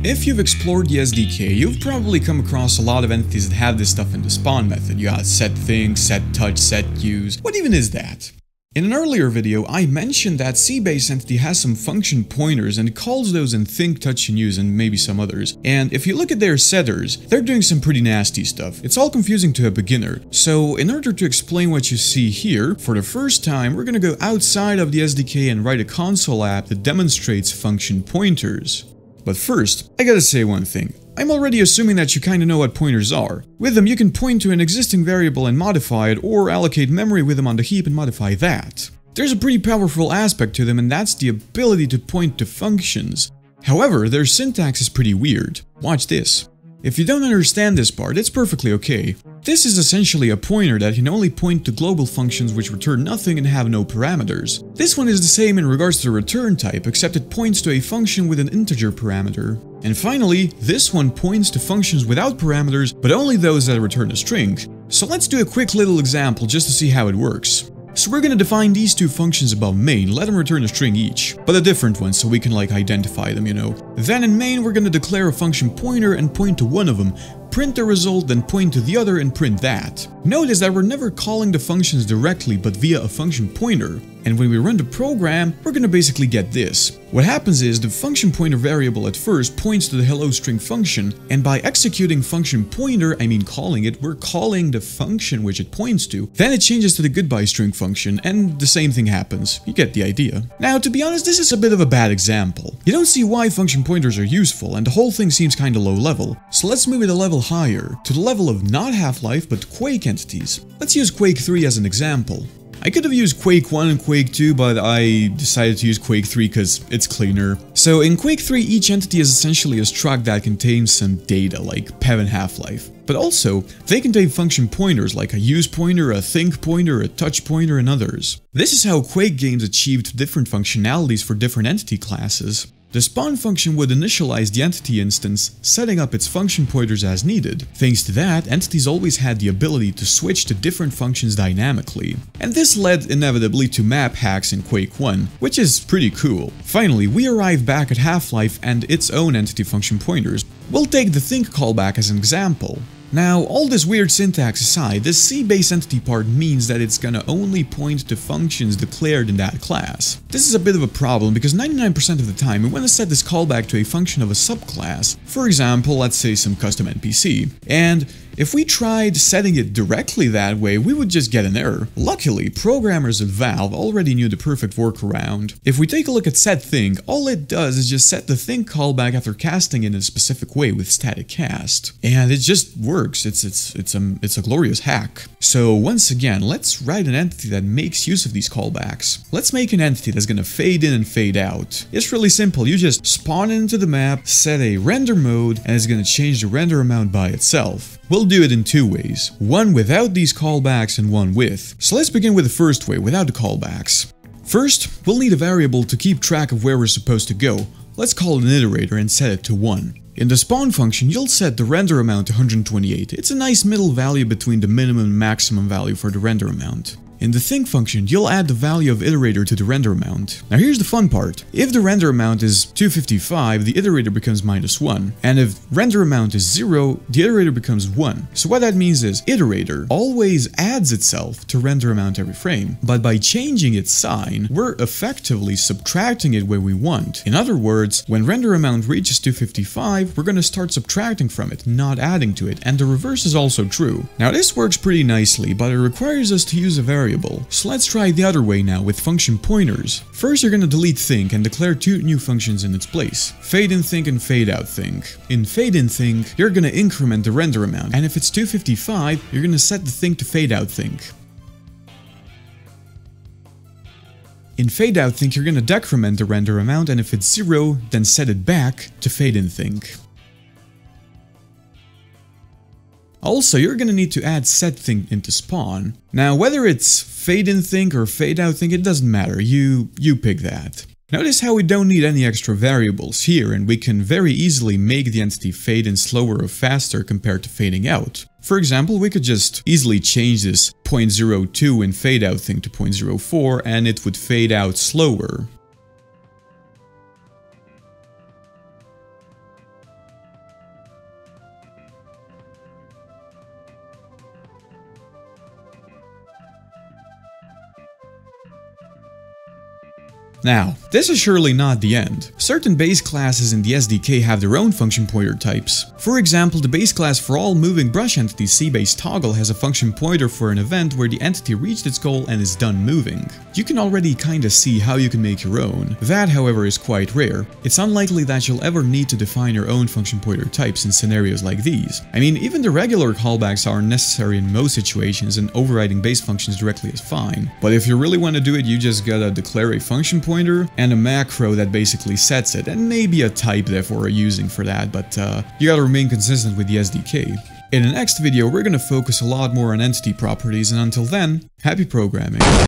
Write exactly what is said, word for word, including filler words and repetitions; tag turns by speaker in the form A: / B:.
A: If you've explored the S D K, you've probably come across a lot of entities that have this stuff in the spawn method. You got SetThink, SetTouch, SetUse. What even is that? In an earlier video, I mentioned that C-base entity has some function pointers and it calls those in think, touch, and use, and maybe some others. And if you look at their setters, they're doing some pretty nasty stuff. It's all confusing to a beginner. So in order to explain what you see here, for the first time, we're gonna go outside of the S D K and write a console app that demonstrates function pointers. But first, I gotta say one thing. I'm already assuming that you kinda know what pointers are. With them, you can point to an existing variable and modify it, or allocate memory with them on the heap and modify that. There's a pretty powerful aspect to them, and that's the ability to point to functions. However, their syntax is pretty weird. Watch this. If you don't understand this part, it's perfectly okay. This is essentially a pointer that can only point to global functions which return nothing and have no parameters. This one is the same in regards to the return type, except it points to a function with an integer parameter. And finally, this one points to functions without parameters, but only those that return a string. So let's do a quick little example just to see how it works. So we're gonna define these two functions above main, let them return a string each, but a different one so we can like identify them, you know. Then in main we're gonna declare a function pointer and point to one of them, print the result, then point to the other and print that. Notice that we're never calling the functions directly but via a function pointer. And when we run the program, we're gonna basically get this. What happens is the function pointer variable at first points to the hello string function, and by executing function pointer, I mean calling it, we're calling the function which it points to. Then it changes to the goodbye string function, and the same thing happens. You get the idea. Now, to be honest, this is a bit of a bad example. You don't see why function pointers are useful, and the whole thing seems kinda low level. So let's move it a level higher, to the level of not Half-Life but Quake entities. Let's use Quake three as an example. I could have used Quake one and Quake two, but I decided to use Quake three because it's cleaner. So in Quake three, each entity is essentially a struct that contains some data, like P E V and Half-Life. But also, they contain function pointers like a use pointer, a think pointer, a touch pointer, and others. This is how Quake games achieved different functionalities for different entity classes. The spawn function would initialize the entity instance, setting up its function pointers as needed. Thanks to that, entities always had the ability to switch to different functions dynamically. And this led inevitably to map hacks in Quake one, which is pretty cool. Finally, we arrive back at Half-Life and its own entity function pointers. We'll take the think callback as an example. Now, all this weird syntax aside, this C-base entity part means that it's gonna only point to functions declared in that class. This is a bit of a problem because ninety-nine percent of the time we want to set this callback to a function of a subclass, for example, let's say some custom N P C. And if we tried setting it directly that way, we would just get an error. Luckily, programmers at Valve already knew the perfect workaround. If we take a look at SetThink, all it does is just set the think callback after casting in a specific way with static cast. And it just works. It's, it's, it's, a, it's a glorious hack. So once again, let's write an entity that makes use of these callbacks. Let's make an entity that's gonna fade in and fade out. It's really simple. You just spawn it into the map, set a render mode, and it's gonna change the render amount by itself. We'll do it in two ways, one without these callbacks and one with. So let's begin with the first way, without the callbacks. First, we'll need a variable to keep track of where we're supposed to go. Let's call it an iterator and set it to one. In the spawn function, you'll set the render amount to one hundred twenty-eight. It's a nice middle value between the minimum and maximum value for the render amount. In the think function, you'll add the value of iterator to the render amount. Now here's the fun part. If the render amount is two fifty-five, the iterator becomes minus one. And if render amount is zero, the iterator becomes one. So what that means is, iterator always adds itself to render amount every frame. But by changing its sign, we're effectively subtracting it where we want. In other words, when render amount reaches two fifty-five, we're gonna start subtracting from it, not adding to it. And the reverse is also true. Now this works pretty nicely, but it requires us to use a variable. So let's try the other way now with function pointers. First, you're gonna delete think and declare two new functions in its place. Fade in think and fade out think. In fade in think, you're gonna increment the render amount, and if it's two fifty-five, you're gonna set the think to fade out think. In fade out think, you're gonna decrement the render amount, and if it's zero, then set it back to fade in think. Also, you're gonna need to add SetThink into spawn. Now, whether it's fade in think or fade out think, it doesn't matter. You, you pick that. Notice how we don't need any extra variables here, and we can very easily make the entity fade in slower or faster compared to fading out. For example, we could just easily change this zero point zero two in fade out thing to zero point zero four, and it would fade out slower. Now, this is surely not the end. Certain base classes in the S D K have their own function pointer types. For example, the base class for all moving brush entities C-base toggle has a function pointer for an event where the entity reached its goal and is done moving. You can already kinda see how you can make your own. That, however, is quite rare. It's unlikely that you'll ever need to define your own function pointer types in scenarios like these. I mean, even the regular callbacks are necessary in most situations, and overriding base functions directly is fine. But if you really want to do it, you just gotta declare a function pointer and a macro that basically sets it, and maybe a type therefore we're using for that, but uh, you gotta remain consistent with the S D K. In the next video, we're gonna focus a lot more on entity properties, and until then, happy programming.